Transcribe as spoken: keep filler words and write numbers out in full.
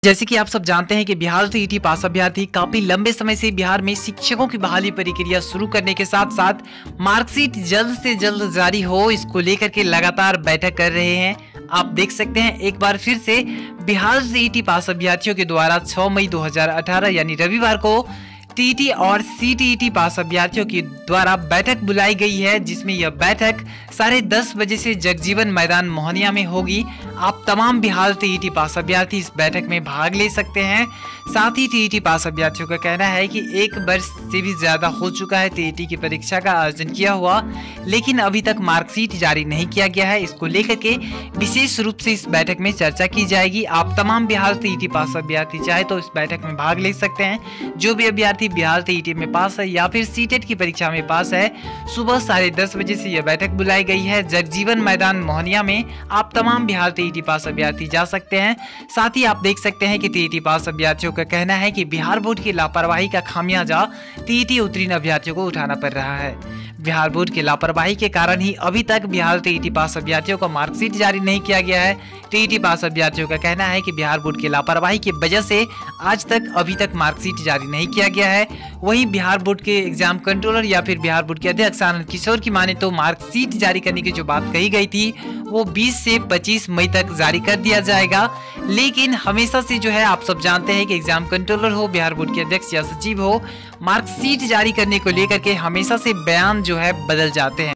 जैसे कि आप सब जानते हैं कि बिहार टीईटी पास अभ्यर्थी काफी लंबे समय से बिहार में शिक्षकों की बहाली प्रक्रिया शुरू करने के साथ साथ मार्कशीट जल्द से जल्द जारी हो, इसको लेकर के लगातार बैठक कर रहे हैं। आप देख सकते हैं एक बार फिर से बिहार टीईटी पास अभ्यर्थियों के द्वारा छह मई दो हज़ार अठारह यानी रविवार को टीईटी और सीटीईटी पास अभ्यर्थियों के द्वारा बैठक बुलाई गई है, जिसमें यह बैठक साढ़े दस बजे से जगजीवन मैदान मोहनिया में होगी। आप तमाम बिहार टीईटी पास अभ्यर्थी इस बैठक में भाग ले सकते हैं। साथ ही टीईटी पास अभ्यर्थियों का कहना है कि एक वर्ष से भी ज्यादा हो चुका है टीईटी की परीक्षा का आयोजन किया हुआ, लेकिन अभी तक मार्कशीट जारी नहीं किया गया है। इसको लेकर के विशेष रूप से इस बैठक में चर्चा की जाएगी। आप तमाम बिहार टीईटी पास अभ्यर्थी चाहे तो इस बैठक में भाग ले सकते हैं। जो भी अभ्यर्थी बिहार टीईटी में पास है या फिर सीटेट की परीक्षा में पास है, सुबह साढ़े दस बजे से यह बैठक बुलाई गई है जगजीवन मैदान मोहनिया में। आप तमाम बिहार टीईटी पास अभ्यर्थी जा सकते हैं। साथ ही आप देख सकते हैं कि टीईटी पास अभ्यर्थियों का कहना है कि बिहार बोर्ड की लापरवाही का खामियाजा टीईटी उत्तीर्ण अभ्यर्थियों को उठाना पड़ रहा है। बिहार बोर्ड की लापरवाही के कारण ही अभी तक बिहार टीईटी पास अभ्यर्थियों को मार्कशीट जारी नहीं किया गया है। टीईटी पास अभ्यर्थियों का कहना है कि बिहार बोर्ड की लापरवाही की वजह से आज तक अभी तक मार्कशीट जारी नहीं किया गया है। वहीं बिहार बोर्ड के एग्जाम कंट्रोलर या फिर बिहार बोर्ड के अध्यक्ष आनंद किशोर की माने तो मार्कशीट जारी करने की जो बात कही गई थी वो बीस से पच्चीस मई तक जारी कर दिया जाएगा। लेकिन हमेशा से जो है आप सब जानते हैं कि एग्जाम कंट्रोलर हो, बिहार बोर्ड के अध्यक्ष या सचिव हो, मार्कशीट जारी करने को लेकर के हमेशा से बयान जो है बदल जाते हैं।